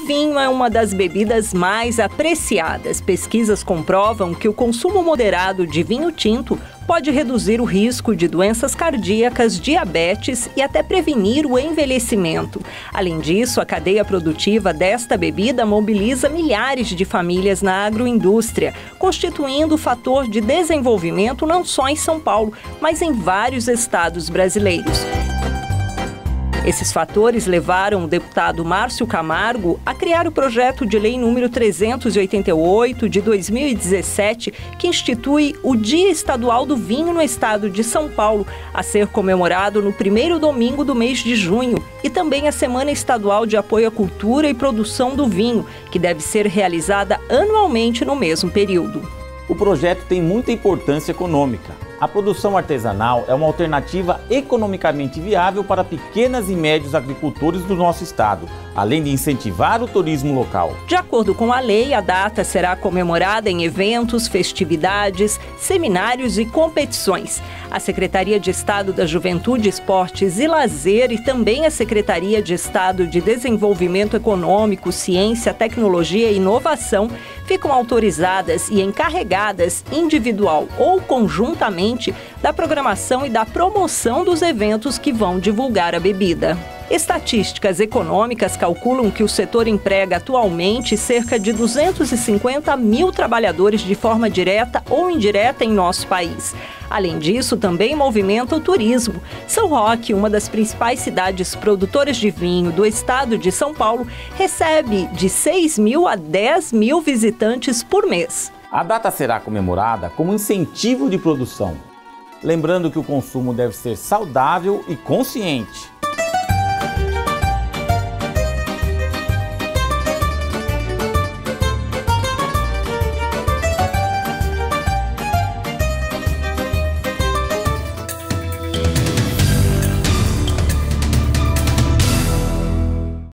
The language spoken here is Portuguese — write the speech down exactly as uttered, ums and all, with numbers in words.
vinho é uma das bebidas mais apreciadas. Pesquisas comprovam que o consumo moderado de vinho tinto pode reduzir o risco de doenças cardíacas, diabetes e até prevenir o envelhecimento. Além disso, a cadeia produtiva desta bebida mobiliza milhares de famílias na agroindústria, constituindo fator de desenvolvimento não só em São Paulo, mas em vários estados brasileiros. Esses fatores levaram o deputado Márcio Camargo a criar o projeto de lei número trezentos e oitenta e oito de dois mil e dezessete, que institui o Dia Estadual do Vinho no estado de São Paulo, a ser comemorado no primeiro domingo do mês de junho, e também a Semana Estadual de Apoio à Cultura e Produção do Vinho, que deve ser realizada anualmente no mesmo período. O projeto tem muita importância econômica. A produção artesanal é uma alternativa economicamente viável para pequenas e médios agricultores do nosso estado, além de incentivar o turismo local. De acordo com a lei, a data será comemorada em eventos, festividades, seminários e competições. A Secretaria de Estado da Juventude, Esportes e Lazer e também a Secretaria de Estado de Desenvolvimento Econômico, Ciência, Tecnologia e Inovação ficam autorizadas e encarregadas individual ou conjuntamente da programação e da promoção dos eventos que vão divulgar a bebida. Estatísticas econômicas calculam que o setor emprega atualmente cerca de duzentos e cinquenta mil trabalhadores de forma direta ou indireta em nosso país. Além disso, também movimenta o turismo. São Roque, uma das principais cidades produtoras de vinho do estado de São Paulo, recebe de seis mil a dez mil visitantes por mês. A data será comemorada como incentivo de produção. Lembrando que o consumo deve ser saudável e consciente.